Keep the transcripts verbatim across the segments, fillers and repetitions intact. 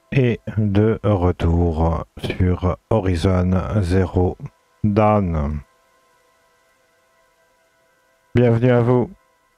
Et de retour sur Horizon Zero Dawn. Bienvenue à vous.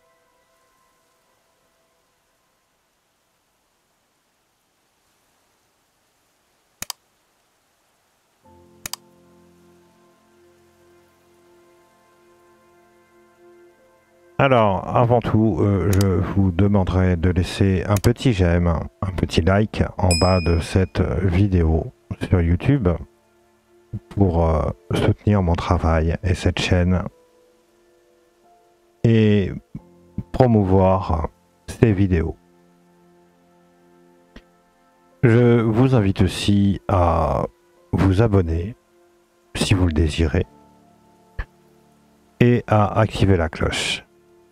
Alors, avant tout, euh, je vous demanderai de laisser un petit j'aime, un petit like en bas de cette vidéo sur YouTube pour euh, soutenir mon travail et cette chaîne et promouvoir ces vidéos. Je vous invite aussi à vous abonner si vous le désirez et à activer la cloche.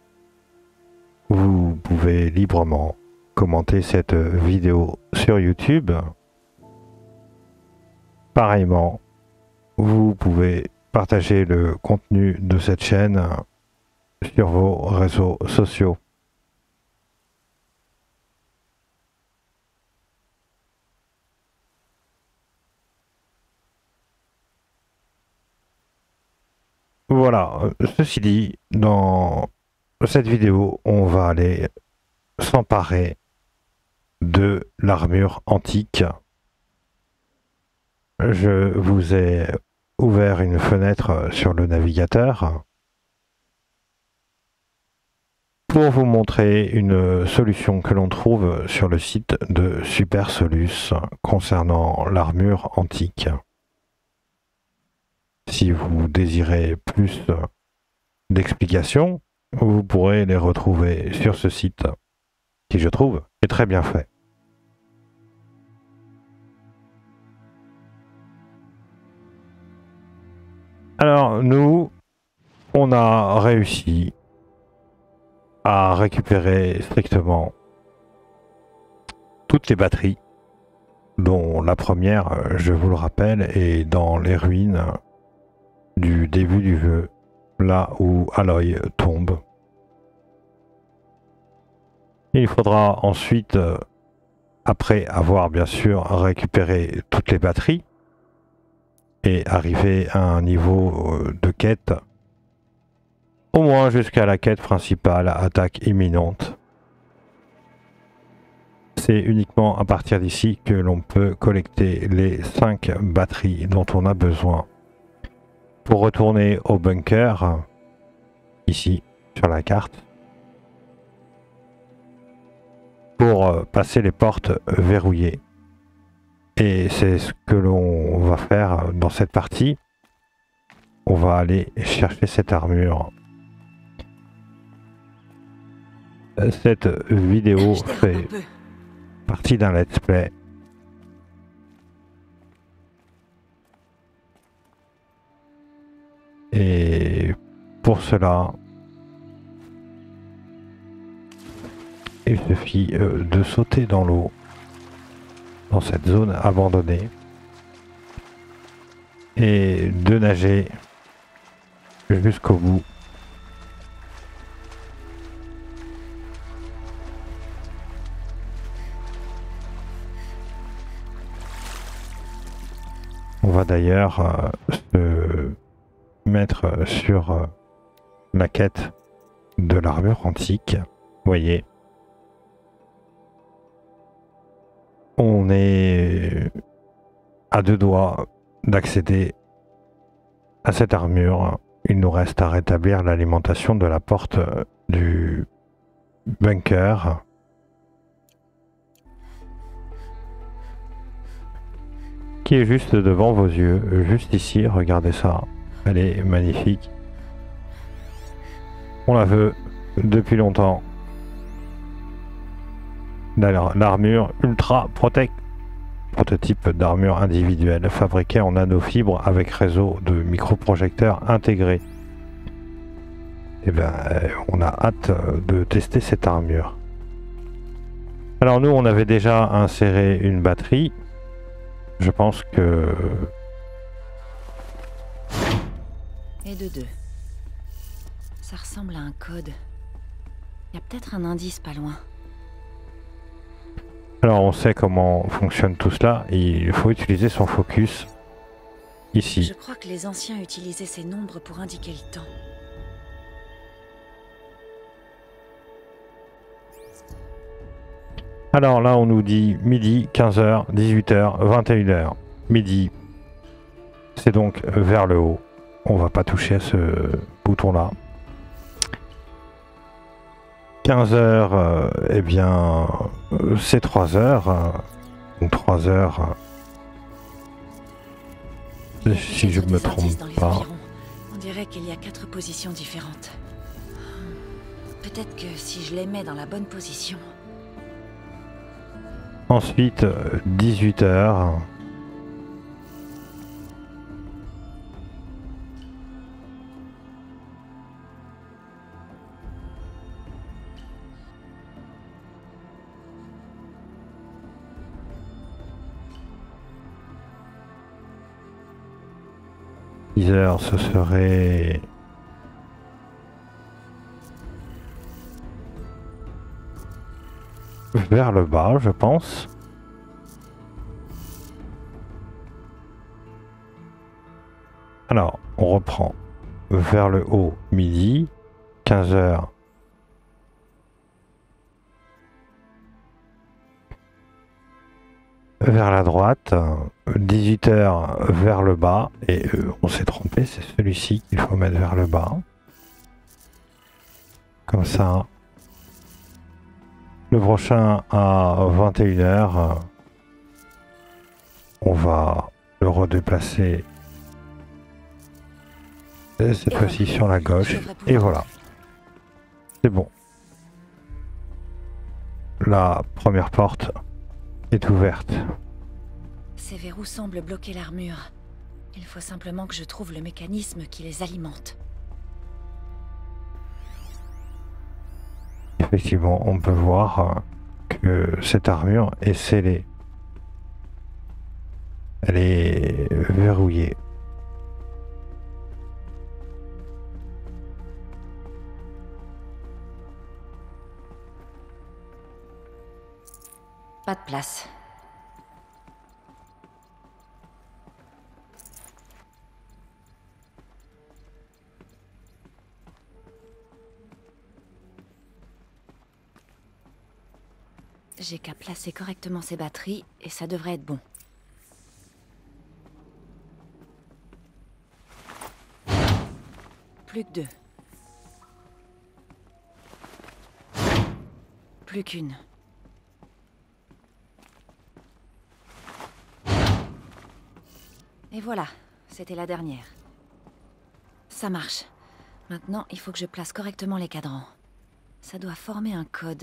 Vous pouvez librement commenter cette vidéo sur YouTube. Pareillement, vous pouvez partager le contenu de cette chaîne sur vos réseaux sociaux. Voilà, ceci dit, dans cette vidéo, on va aller s'emparer de l'armure antique. Je vous ai ouvert une fenêtre sur le navigateur pour vous montrer une solution que l'on trouve sur le site de Supersolus concernant l'armure antique. Si vous désirez plus d'explications, vous pourrez les retrouver sur ce site, qui je trouve est très bien fait. Alors nous, on a réussi à récupérer strictement toutes les batteries, dont la première, je vous le rappelle, est dans les ruines du début du jeu, là où Aloy tombe. Il faudra ensuite, après avoir bien sûr récupéré toutes les batteries et arriver à un niveau de quête, au moins jusqu'à la quête principale, attaque imminente. C'est uniquement à partir d'ici que l'on peut collecter les cinq batteries dont on a besoin pour retourner au bunker, ici sur la carte, pour passer les portes verrouillées. Et c'est ce que l'on va faire dans cette partie. On va aller chercher cette armure. Cette vidéo fait partie d'un let's play. Et pour cela, il suffit de sauter dans l'eau, dans cette zone abandonnée, et de nager jusqu'au bout. On va d'ailleurs euh, se mettre sur euh, la quête de l'armure antique. Vous voyez, on est à deux doigts d'accéder à cette armure. Il nous reste à rétablir l'alimentation de la porte du bunker. Qui est juste devant vos yeux, juste ici, regardez ça. Elle est magnifique. On la veut depuis longtemps. L'armure Ultra Protect, prototype d'armure individuelle fabriquée en nanofibres avec réseau de microprojecteurs intégrés. Et ben, on a hâte de tester cette armure. Alors nous, on avait déjà inséré une batterie. Je pense que... Et de deux. Ça ressemble à un code. Il y a peut-être un indice pas loin. Alors on sait comment fonctionne tout cela, il faut utiliser son focus ici. Je crois que les anciens utilisaient ces nombres pour indiquer le temps. Alors là on nous dit midi, quinze heures, dix-huit heures, vingt et une heures. Midi, c'est donc vers le haut. On va pas toucher à ce bouton là. quinze heures, euh, eh bien euh, c'est trois heures. Euh, donc trois heures. Euh, si je me trompe pas. Environs. On dirait qu'il y a quatre positions différentes. Peut-être que si je les mets dans la bonne position. Ensuite, dix-huit heures. dix heures, ce serait... vers le bas, je pense. Alors, on reprend vers le haut, midi, quinze heures. Vers la droite, dix-huit heures vers le bas, et euh, on s'est trompé, c'est celui-ci qu'il faut mettre vers le bas. Comme ça. Le prochain à vingt et une heures, on va le redéplacer cette fois-ci sur la gauche, et voilà. C'est bon. La première porte est ouverte. Ces verrous semblent bloquer l'armure. Il faut simplement que je trouve le mécanisme qui les alimente. Effectivement, on peut voir que cette armure est scellée. Elle est verrouillée. Pas de place. J'ai qu'à placer correctement ces batteries et ça devrait être bon. Plus que deux. Plus qu'une. Et voilà, c'était la dernière. Ça marche. Maintenant, il faut que je place correctement les cadrans. Ça doit former un code.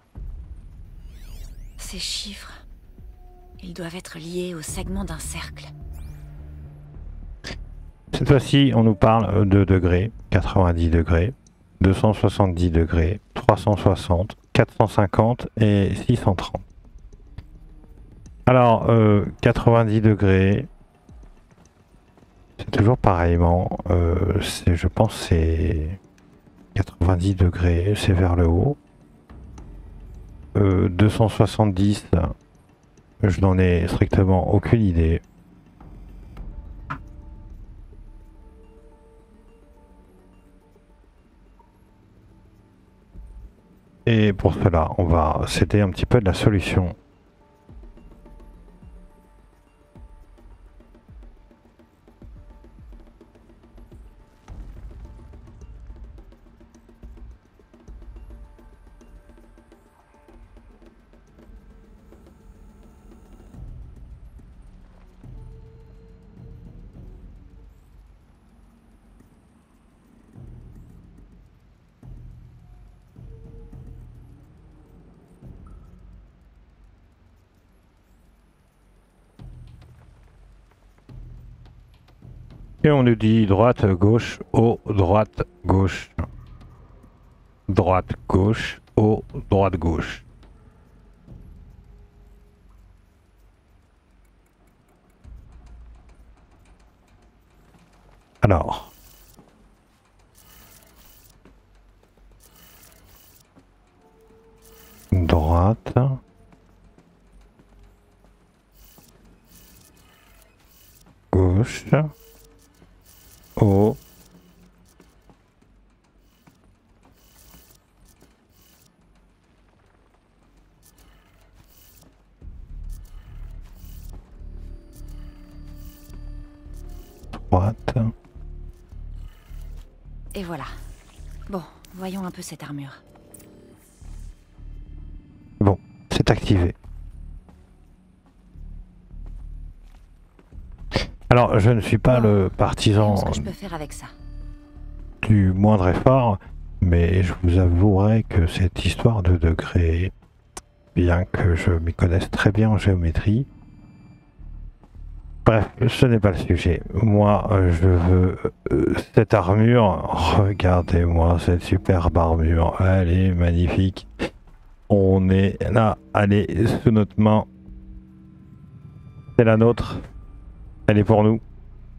Ces chiffres, ils doivent être liés au segment d'un cercle. Cette fois-ci, on nous parle de degrés, quatre-vingt-dix degrés, deux cent soixante-dix degrés, trois cent soixante, quatre cent cinquante et six cent trente. Alors, euh, quatre-vingt-dix degrés, c'est toujours pareillement, euh, je pense c'est quatre-vingt-dix degrés, c'est vers le haut. Euh, deux cent soixante-dix, je n'en ai strictement aucune idée. Et pour cela, on va s'aider un petit peu de la solution. Et on nous dit droite, gauche, haut, droite, gauche. Droite, gauche, haut, droite, gauche. Alors. Droite. gauche. Haut. Droite. Et voilà. Bon, voyons un peu cette armure. Bon, c'est activé. Alors, je ne suis pas Bon, le partisan voyons ce que je peux faire avec ça. du moindre effort, mais je vous avouerai que cette histoire de degrés, bien que je m'y connaisse très bien en géométrie, bref, ce n'est pas le sujet. Moi, je veux euh, cette armure. Regardez-moi cette superbe armure. Elle est magnifique. On est là, elle est sous notre main. C'est la nôtre. Elle est pour nous.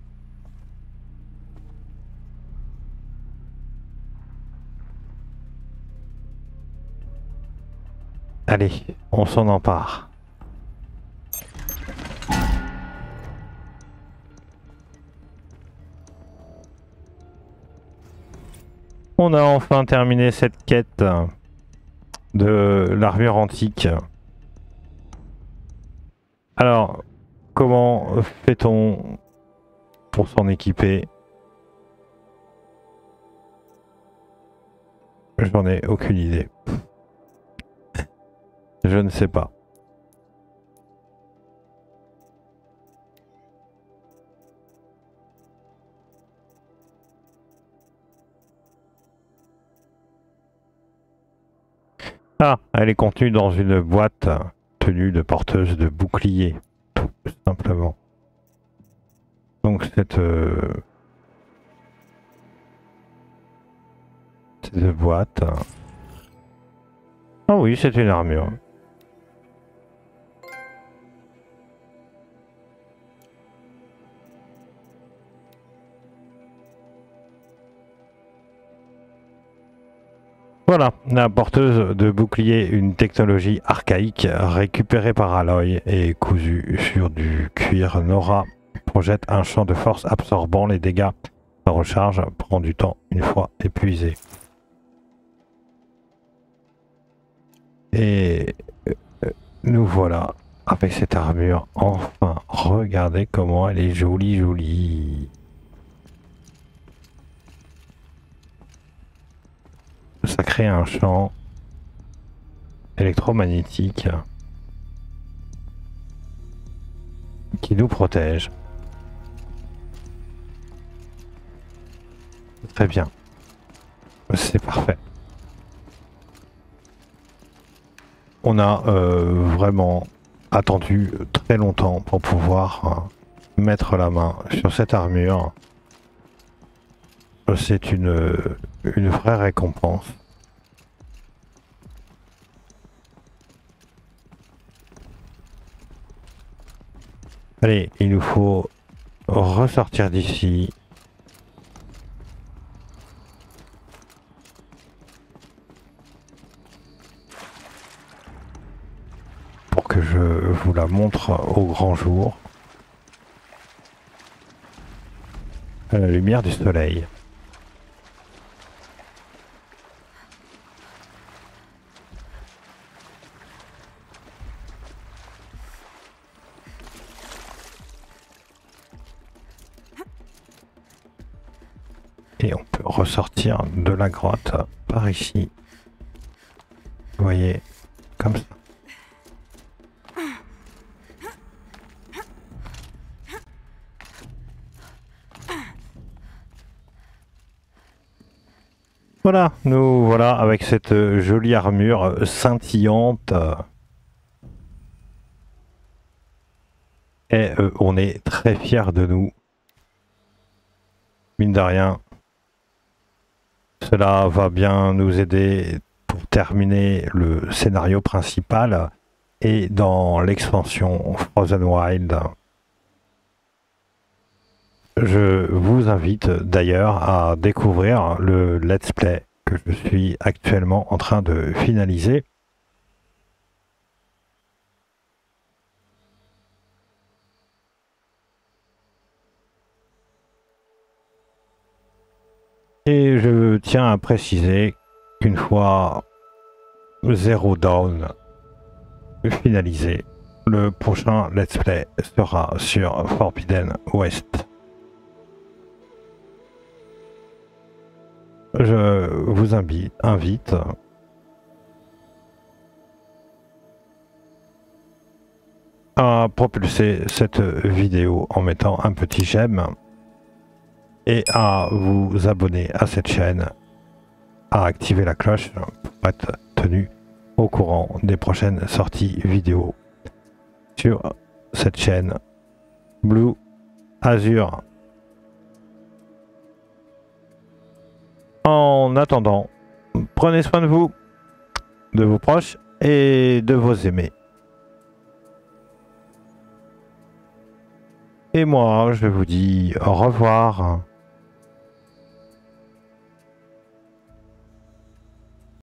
Allez, on s'en empare. On a enfin terminé cette quête de l'armure antique. Alors, comment fait-on pour s'en équiper? J'en ai aucune idée. Je ne sais pas. Ah, elle est contenue dans une boîte tenue de porteuse de bouclier, tout simplement. Donc cette, euh, cette boîte... Ah oui, c'est une armure. Voilà, la porteuse de bouclier, une technologie archaïque récupérée par Aloy et cousue sur du cuir Nora, projette un champ de force absorbant les dégâts. La recharge prend du temps une fois épuisée. Et nous voilà avec cette armure. Enfin, regardez comment elle est jolie, jolie. Ça crée un champ électromagnétique qui nous protège. Très bien. C'est parfait. On a euh, vraiment attendu très longtemps pour pouvoir euh, mettre la main sur cette armure. C'est une, une vraie récompense. Allez, il nous faut ressortir d'ici. Pour que je vous la montre au grand jour. À la lumière du soleil. Et on peut ressortir de la grotte par ici. Vous voyez, comme ça. Voilà, nous voilà avec cette jolie armure scintillante. Et euh, on est très fiers de nous. Mine de rien. Cela va bien nous aider pour terminer le scénario principal et dans l'expansion Frozen Wild. Je vous invite d'ailleurs à découvrir le let's play que je suis actuellement en train de finaliser. Et je tiens à préciser qu'une fois Zero Dawn finalisé, le prochain let's play sera sur Forbidden West. Je vous invite, invite à propulser cette vidéo en mettant un petit j'aime et à vous abonner à cette chaîne, à activer la cloche pour être tenu au courant des prochaines sorties vidéo sur cette chaîne Blue Azure. En attendant, prenez soin de vous, de vos proches et de vos aimés. Et moi, je vous dis au revoir.